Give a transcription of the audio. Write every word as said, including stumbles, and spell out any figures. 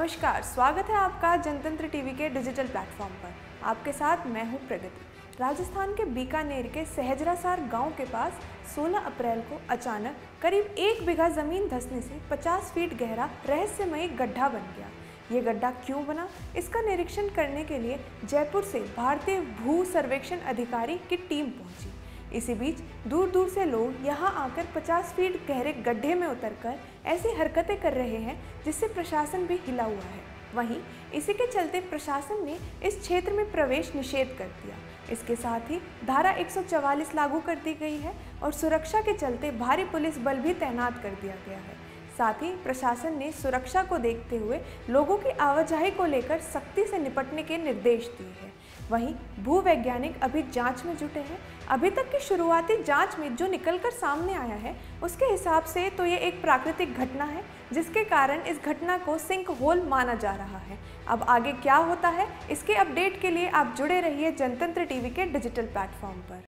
नमस्कार, स्वागत है आपका जनतंत्र टीवी के डिजिटल प्लेटफॉर्म पर। आपके साथ मैं हूं प्रगति। राजस्थान के बीकानेर के सहजरासार गांव के पास सोलह अप्रैल को अचानक करीब एक बीघा जमीन धंसने से पचास फीट गहरा रहस्यमयी गड्ढा बन गया। ये गड्ढा क्यों बना, इसका निरीक्षण करने के लिए जयपुर से भारतीय भू सर्वेक्षण अधिकारी की टीम पहुंची। इसी बीच दूर दूर से लोग यहां आकर पचास फीट गहरे गड्ढे में उतरकर ऐसी हरकतें कर रहे हैं जिससे प्रशासन भी हिला हुआ है। वहीं इसी के चलते प्रशासन ने इस क्षेत्र में प्रवेश निषेध कर दिया। इसके साथ ही धारा एक सौ चवालीस लागू कर दी गई है और सुरक्षा के चलते भारी पुलिस बल भी तैनात कर दिया गया है। साथ ही प्रशासन ने सुरक्षा को देखते हुए लोगों की आवाजाही को लेकर सख्ती से निपटने के निर्देश दिए हैं। वहीं भूवैज्ञानिक अभी जांच में जुटे हैं। अभी तक की शुरुआती जांच में जो निकलकर सामने आया है उसके हिसाब से तो ये एक प्राकृतिक घटना है, जिसके कारण इस घटना को सिंक होल माना जा रहा है। अब आगे क्या होता है, इसके अपडेट के लिए आप जुड़े रहिए जनतंत्र टीवी के डिजिटल प्लेटफॉर्म पर।